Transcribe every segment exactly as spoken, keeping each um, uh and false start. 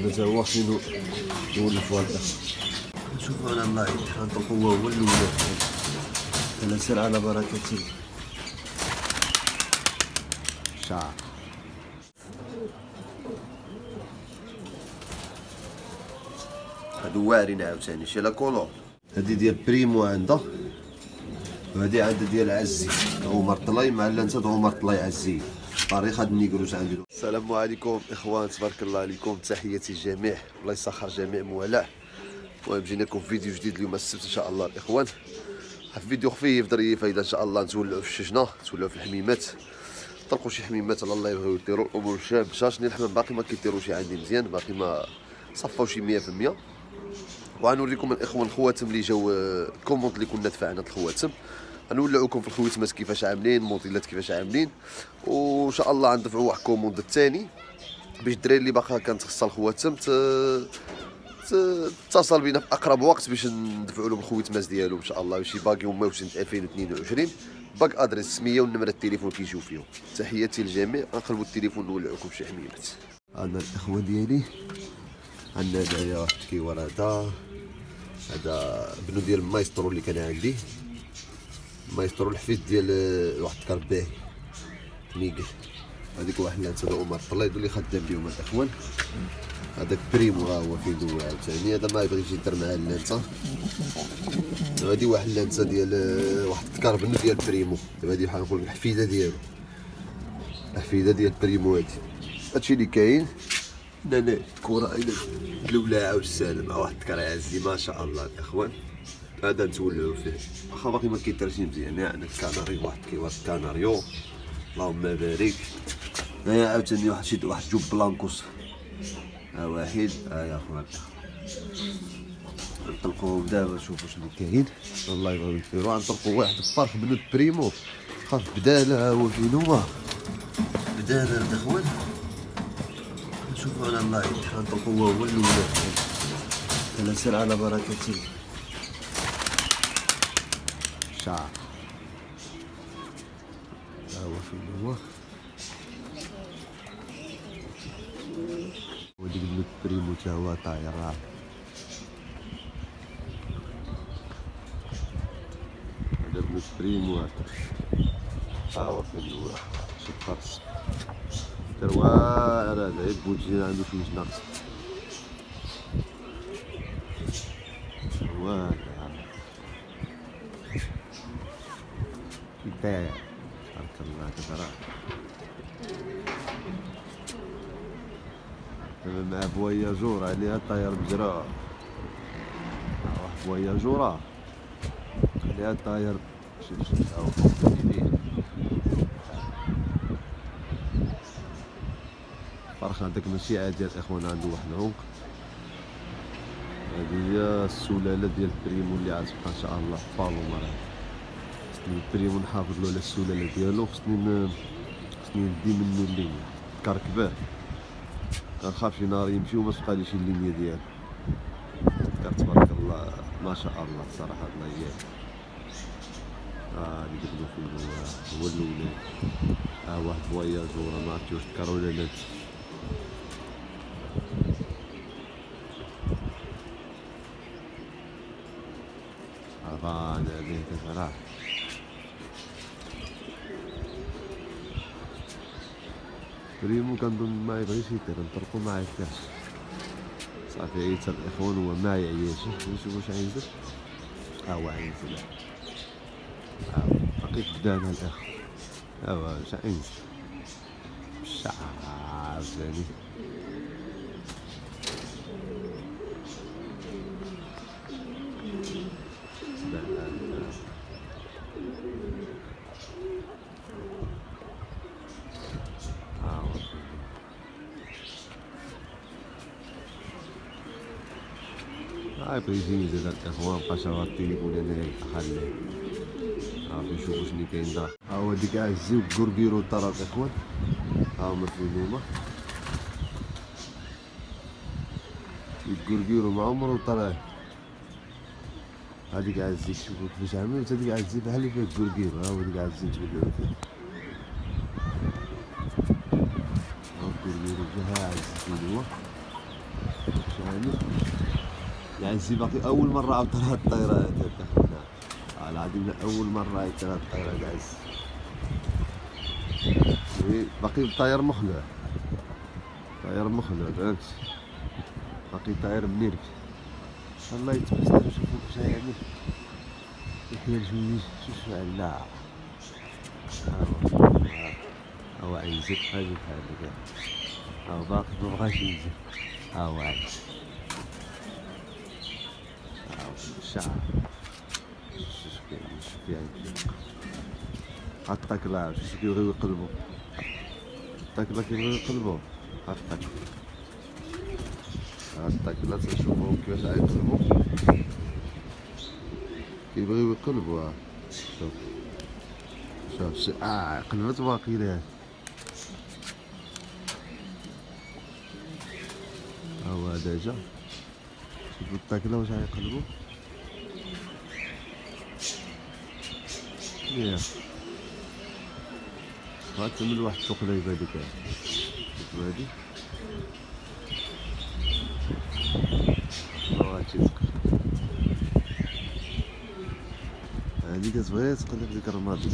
هذا تا هو خصني نولفو هكا. نشوفو على اللايف غنطلقو هو هو الاول. انا سير على بركة الله. شعر هادو واعرين عاوتاني شي لا كولور. هادي ديال بريمو عندها، وهادي عندها ديال عزي عمر طلاي مع اللانسة عمر طلاي عزي. طريق هاد النيكروس عندي. السلام عليكم اخوان، تبارك الله عليكم، تحياتي الجميع، الله يسخر جميع موالاه. المهم جينا لكم فيديو جديد اليوم السبت ان شاء الله الاخوان. واحد الفيديو خفيف ظريف فايده ان شاء الله. نتولعوا في الشجنه، نتولعوا في الحميمات، طلقوا شي حميمات على الله يبغيو يديروا الامور شاب. شاشني الحمام باقي ما كيديروش عندي مزيان، باقي ما صفاوش مية في المية. وغنوريكم الاخوان الخواتم اللي جاو كوموند اللي كنا دفعنا الخواتم. غنولعوكم في الخويتمات كيفاش عاملين، الموديلات كيفاش عاملين، وان شاء الله غندفعوا واحد كوموند الثاني باش الدراري اللي باقا كانت خصها الخواتم تتصل بينا في اقرب وقت باش ندفعوا لهم الخويتمات ديالهم ان شاء الله، باش باقيهم موسم ألفين واثنين وعشرين. باك ادريس السميه ونمره التليفون كيجيو فيهم. تحياتي للجميع. غنقلبوا التليفون نولعوكم شي حميمات. عندنا الاخوه ديالي، عندنا هنايا واحد الكيوار، هذا هذا بنو ديال المايسترو اللي كان عندي، المايسترو الحفيد ديال واحد الكرباهي ميغل. هذيك واحد اللانسه دا عمر طلاي اللي خدام بهم الاخوان. هذاك بريمو ها هو فين هو عاوتاني، هذا ما يبغيش يدير معاه اللانسه. هذه واحد اللانسه ديال واحد الكربن ديال بريمو. دابا هذه بحال نقول الحفيده ديالو، الحفيده ديال بريمو. هادي هادشي اللي كاين. هنا الكره الاولى والسالم مع واحد الكرا عزي ما شاء الله الاخوان. هذا نتولعو فيه واخا باقي ما كيدارش مزيان. عندنا الكناري، واحد كيوار كناريو اللهم بارك. هنايا عاوتاني واحد شي واحد جوب بلانكوس، ها واحد ها يا اخوان. نطلقوهم دابا نشوفو شنو كاين. الله يبغيو يديرو. غنطلقو واحد الفرخ بنود بريمو، خاف بداله ها هو فين هو بداله الاخوان. نشوفو على اللايف غنطلقو هو هو الاول. انا سير على بركة الله. شعر ها هو فين هو. وديك بنود بريمو تا هو طاير راه. هذا بنود بريمو هذا ها هو فين هو. شي فرس دار واعر هذا، غير بوجي عندو شي ناقص. واعر كيداير تبارك الله كبر. دابا مع فواياجور عليها طاير بجرا، واحد فواياجورة عليها طاير شي شي ها هو الفرخ. هذاك ماشي عادي الاخوان، عنده واحد العنق. هذه هي السلالة ديال بريمو اللي عازبها ان شاء الله في بالوما. راه خصني بريمو نحافظ له على السلالة ديالو، خصني خصني ندي منو اللينيا كركباه. كنخاف شي نهار يمشي وما تبقاليش اللينيا ديالو. تبارك الله ما شاء الله صراحة الله يبارك. ها اللي جبدو فين هو هو الاولاد. ها واحد فواياجور ما عرفتي واش تكر ولا لا. عرفان عليه كتراه. بريمو كنظن ما يبغيش يدير، نطرقو ما عيطاش صافي. عيط الاخوان هو ما يعياش. نشوفو واش عايزك. ها هو عايز ها باقي قدامنا الاخ. ها هو واش عايز الشعر ثاني. هاي بيجي زاد الاخوان بقى شغال التليفون هنايا خليه. صافي نشوفو شنو كاين داخل. ها هو ديك عزي وكوركيرو طرا الاخوان. ها هما فين هما. الكوركيرو ما عمرو طلع. هاديك عزي شوفو كيفاش عملت. هاديك عزي بحال اللي فيها الكوركيرو. ها هو ديك عزي نتولعو فيه. ها الكوركيرو فيها عزي فين هو. عزي باقي اول مره عاود طلعت الطياره هذه اخونا، العظيم اول مره عاود طلعت الطياره هذه عز. باقي الطيار مخلوع، طيار مخلوع فهمت، باقي طاير منيرك. الله يتبسط نشوفو واش غيعمل، يحيا الجويج شوف على ها هو عايزك غادي بحال هكا، ها هو باقي مبغاش ينزل، ها هو عايز، ها هو الشعر شوف كاين شوف فيها الطاكلا شوف كيبغيو يقلبو، الطاكلا كيبغيو يقلبو، ها الطاكلا ها الطاكلا تنشوفوهم كيفاش غيقلبو، كيبغيو يقلبو ها شوف شوف شوف اه قلبت واقيلا ها هو هذا جا، شوفو الطاكلا واش غيقلبو ياك، غتعمل واحد التقليبه هذيك شوفو هادي هادشي ثقل، هادي كتبغي تقلب ديك الرمادي،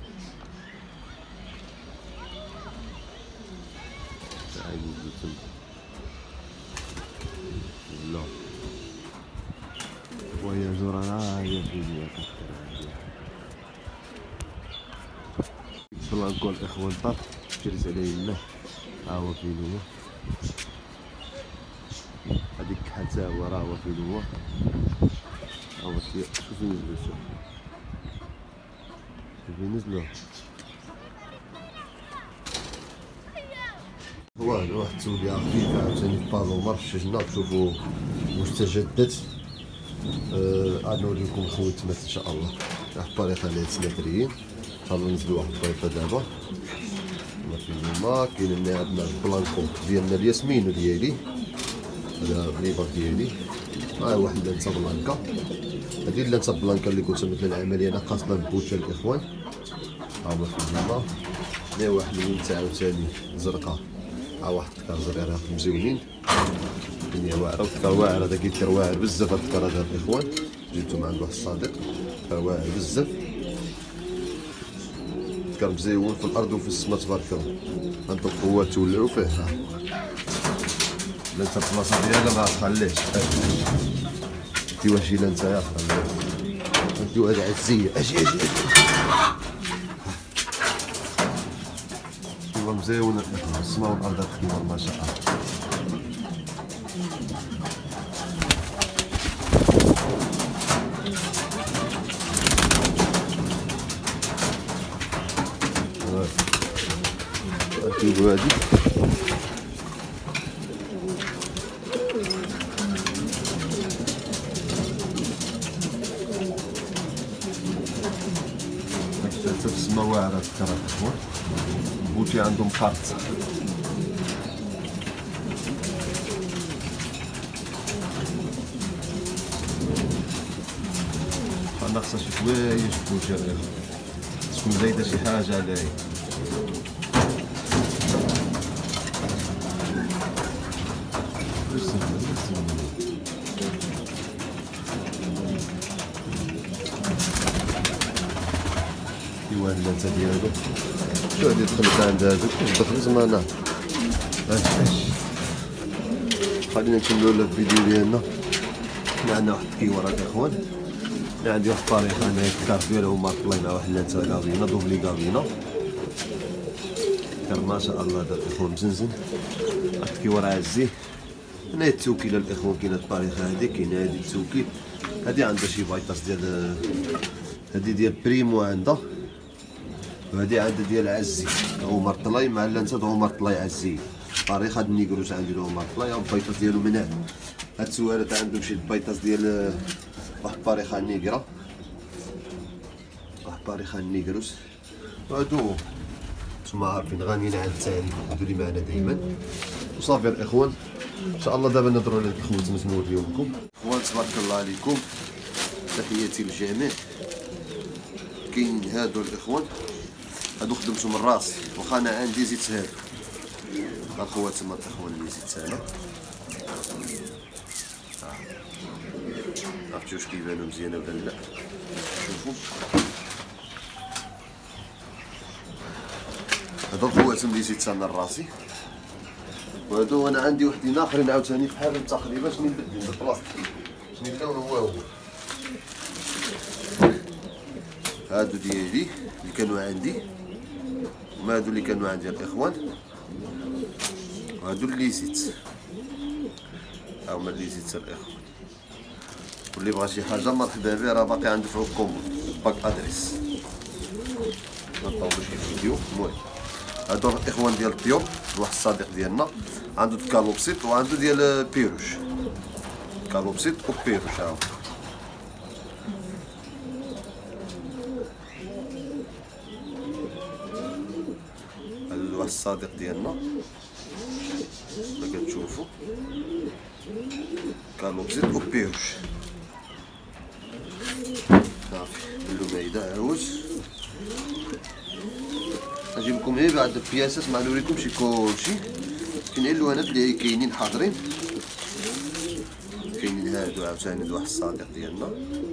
عايزين تما لا وهي جورانا هي فيديو كثر بلانكو الاخوان طاف جلس عليه الله، ها هو فين هو، هذيك حتى هو راه هو فين هو، ها هو شوفي نزلو شوف شوفي نزلو، والو واحد التوليه خفيفه عاوتاني في بالومر شجنا تشوفو واش تجدد. أه غنوريكم خوتنا ان شاء الله واحد الطريقه اللي متريين، ان شاء الله نزلو واحد الطريقه دابا. ما فيهما كاين لنا عندنا البلانكو ديالنا الياسمين ديالي، هذا الليبر ديالي، ها واحد اللانسه بلانكا، هذه اللانسه بلانكا اللي كنت مثل العمليه انا قاصده البوشه الاخوان، ها هما فيهما. هنا واحد الوينته عاوتاني زرقاء، ها واحد الكار صغيره مزيونين، الدنيا واعره والكار واعر، هذا كيدير واعر بزاف هاد الكار هذا الاخوان، جبتو من عند واحد الصديق، كار واعر بزاف، كار مزيون في الارض وفي السماء تبارك الله، انت القوات تولعو فيه. ها لانت البلاصه ديالها ما تخليش كيفاش الا انت يا خليه انتو هادي عزيه اجي اجي اجي والله مزيونه السماء والارض تخدم ما شاء الله. شوفوا هادي حتى في السما واعره الكرا الاخوان، بوتي عندهم خارط ناقصه شي شويه بوتي الاخوان، تكون زايده شي حاجه عليه. ايوا اللانسه ديالو شو هادي دخلت عند هادوك واش دخلت زعما خلينا نكملوا الفيديو ديالنا. حنا عندنا واحد الكيوره الاخوان، انا عندي واحد الطريقه انا الكار ديالو هما طلينا واحد اللانسه كابينه دوبلي كابينه، كار ما شاء الله هذا الاخوان مزنزن، واحد الكيوره عزيه. هنا التوكيل الاخوان كاينه الطريقه هذه، كاينه هذه التوكيل هذه عندها شي فايطاس ديال هذه ديال بريمو عندها، وهذه عندها ديال عزي عمر طلاي مع اللانسه عمر طلاي عزي. طريقه هاد النيكروس عندي عمر طلاي البايطاس ديالو من هنا. هاد السوالات عندهم شي بايطاس ديال واحد الطريقه نيكرا، واحد الطريقه نيكروس، وهادو نتوما عارفين غانيين على التعريف، هادو اللي معنا دائما. وصافي الاخوان ان شاء الله دابا نهضروا على الخوت نوريهم لكم. اخوان تبارك الله عليكم، تحياتي للجميع. كاين هادو الاخوان هادو خدمتهم من راسي، واخا انا عندي زيت هادو الخوات تما الاخوان اللي زيت هنا عرفتي واش كيبانو مزيانه ولا لا. شوفوا هادو الخواتم اللي زيدت انا لراسي، وهادو انا عندي وحدين اخرين عاوتاني بحالهم تقريبا شنو مبدلين بالبلاصتيك، شنو اللون هو هو. هادو ديالي اللي كانوا عندي، وما هادو اللي كانوا عندي الاخوان، وهادو اللي زيدت، ها هما اللي زيدت الاخوان. واللي بغى شي حاجه مرحبا به، راه باقي غندفعو كومون باك ادريس. مطولوش في الفيديو. المهم هادو الاخوان ديال الطيور، واحد الصديق ديالنا عنده كالوبسيط وعنده ديال بيروش، كالوبسيط وبيروش. ها هذا واحد الصديق ديالنا كما كتشوفوا، كالوبسيط وبيروش. صافي اللوميده عاوز نجيب لكم غير بعض البياسات، ما نوريكمش كلشي. كاين غير اللوانات اللي كاينين حاضرين، كاينين هادو عاوتاني د واحد الصديق ديالنا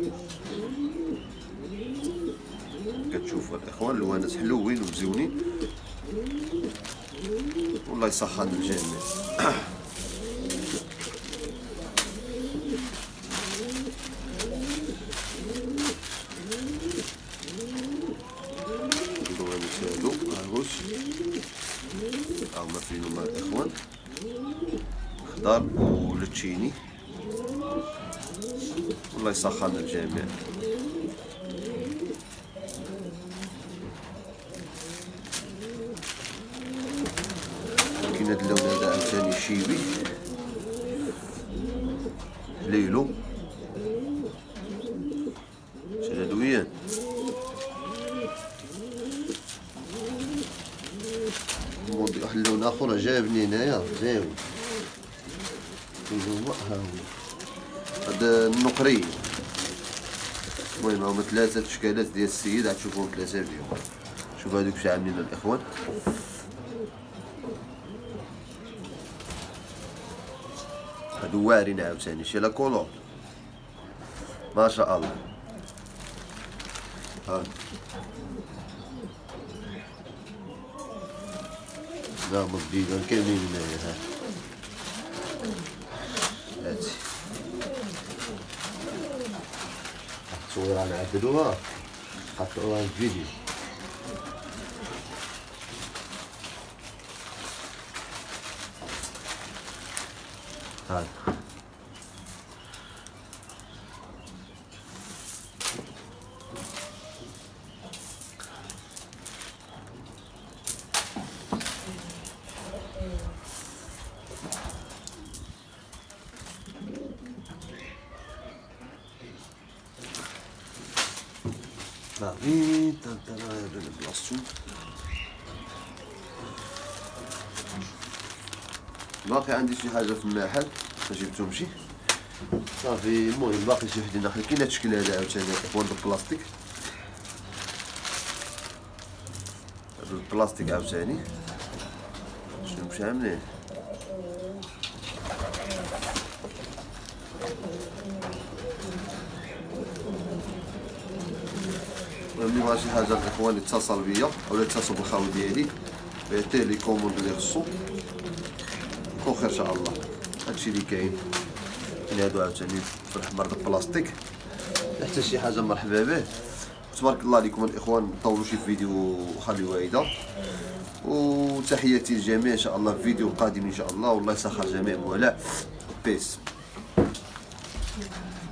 كتشوفوا الاخوان. اللوانات حلوين ومزيونين، والله يسخن الجميع. هاهما فين هما الاخوان، خضار ولتشيني، والله يسخن الجميع. كاين هاد اللون هذا عاوتاني شيبي ليلو شلالويان. واحد اللون اخر عجبني هنايا زاوي، هو ها هو هذا النقري. المهم هما ثلاثه اشكالات ديال السيد، غتشوفوهم ثلاثه فيهم. شوفوا هذوك واش عاملين الاخوان. هادو واعرين عاوتاني شي لا كولور ما شاء الله. ها لا مبيض كاملين هنايا. ها هاتي التصويره نعدلوها نحطوها في الفيديو. هذا باغي تنطلع بين بلاصتو. باقي عندي شي حاجه في المحل ما جبتهمش صافي. المهم باقي شي وحدين اخرين. كاين هاد الشكل هذا عاوتاني اخوان بالبلاستيك، هاد البلاستيك عاوتاني شنو مش عاملين. اللي بغا شي حاجه الاخوان يتصل بيا ولا يتصل بالخاوي ديالي ويعطيه لي كوموند اللي خصو، يكون خير ان شاء الله. هادشي اللي كاين. كاين هادو عاوتاني في الاحمر د البلاستيك، حتى شي حاجه مرحبا به. تبارك الله عليكم الاخوان. نطولوا شي فيديو خليوها هيدا، وتحياتي للجميع ان شاء الله في فيديو قادم ان شاء الله. والله يسخر جميع مولع. بيس.